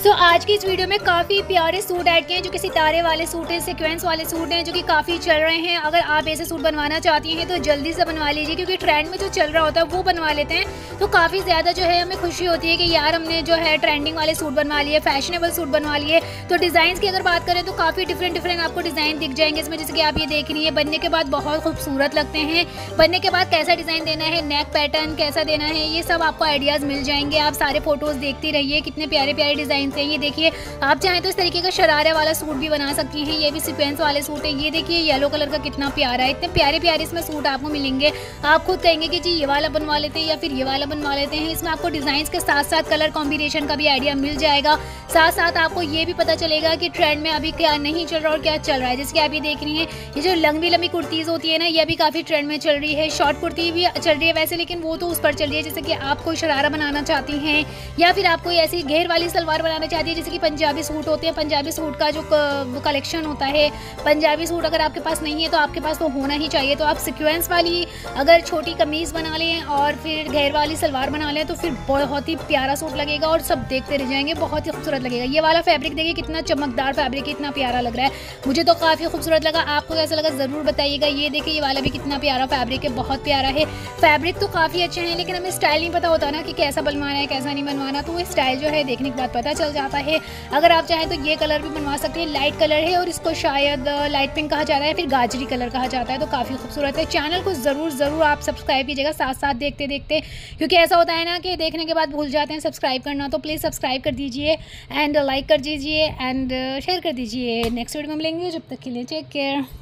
आज की इस वीडियो में काफ़ी प्यारे सूट ऐड किए हैं, जो कि सितारे वाले सूट हैं, सीक्वेंस वाले सूट हैं, जो कि काफ़ी चल रहे हैं। अगर आप ऐसे सूट बनवाना चाहती हैं तो जल्दी से बनवा लीजिए, क्योंकि ट्रेंड में जो चल रहा होता है वो बनवा लेते हैं। तो काफ़ी ज़्यादा जो है हमें खुशी होती है कि यार हमने जो है ट्रेंडिंग वाले सूट बनवा लिए, फैशनेबल सूट बनवा लिए। तो डिज़ाइन की अगर बात करें तो काफ़ी डिफरेंट आपको डिज़ाइन दिख जाएंगे इसमें, जैसे कि आप ये देख रही है। बनने के बाद बहुत खूबसूरत लगते हैं। बनने के बाद कैसा डिज़ाइन देना है, नेक पैटर्न कैसा देना है, ये सब आपको आइडियाज़ मिल जाएंगे। आप सारे फोटोज़ देखती रहिए, कितने प्यारे प्यारे डिज़ाइन हैं। ये देखिए, आप चाहें तो इस तरीके का शरारे वाला सूट भी बना सकती हैं। ये भी सीक्वेंस वाले सूट है। ये देखिए येलो कलर का कितना प्यारा है। इतने प्यारे प्यारे इसमें सूट आपको मिलेंगे। आप खुद कहेंगे कि जी ये वाला बनवा लेते हैं या फिर ये वाला बनवा लेते हैं। इसमें आपको डिज़ाइन के साथ साथ कलर कॉम्बिनेशन का भी आइडिया मिल जाएगा। साथ साथ आपको ये भी पता चलेगा कि ट्रेंड में अभी क्या नहीं चल रहा और क्या चल रहा है। जैसे कि आप ये देख रही हैं, ये जो लंबी लंबी कुर्तीज़ होती है ना, ये भी काफ़ी ट्रेंड में चल रही है। शॉर्ट कुर्ती भी चल रही है वैसे, लेकिन वो तो उस पर चल रही है। जैसे कि आप कोई शरारा बनाना चाहती हैं या फिर आप कोई ऐसी घेर वाली सलवार बनाना चाहती है, जैसे कि पंजाबी सूट होते हैं। पंजाबी सूट का जो कलेक्शन होता है, पंजाबी सूट अगर आपके पास नहीं है तो आपके पास तो होना ही चाहिए। तो आप सीक्वेंस वाली अगर छोटी कमीज़ बना लें और फिर घेर वाली सलवार बना लें तो फिर बहुत ही प्यारा सूट लगेगा और सब देखते रह जाएंगे, बहुत ही खूबसूरत लगेगा। ये वाला फैब्रिक देखिए कितना चमकदार फैब्रिक है, इतना प्यारा लग रहा है। मुझे तो काफ़ी खूबसूरत लगा। आपको कैसा लगा ज़रूर बताइएगा। ये देखिए, ये वाला भी कितना प्यारा फैब्रिक है, बहुत प्यारा है। फैब्रिक तो काफ़ी अच्छे हैं, लेकिन हमें स्टाइल नहीं पता होता ना कि कैसा बनवाना है कैसा नहीं बनवाना। तो वो स्टाइल जो है देखने के बाद पता चल जाता है। अगर आप चाहें तो ये कलर भी बनवा सकते हैं। लाइट कलर है और इसको शायद लाइट पिंक कहा जाता है, फिर गाजरी कलर कहा जाता है। तो काफ़ी खूबसूरत है। चैनल को ज़रूर आप सब्सक्राइब कीजिएगा साथ साथ देखते देखते, क्योंकि ऐसा होता है ना कि देखने के बाद भूल जाते हैं सब्सक्राइब करना। तो प्लीज़ सब्सक्राइब कर दीजिए एंड लाइक कर दीजिए एंड शेयर कर दीजिए। नेक्स्ट वीडियो में मिलेंगे, जब तक के लिए टेक केयर।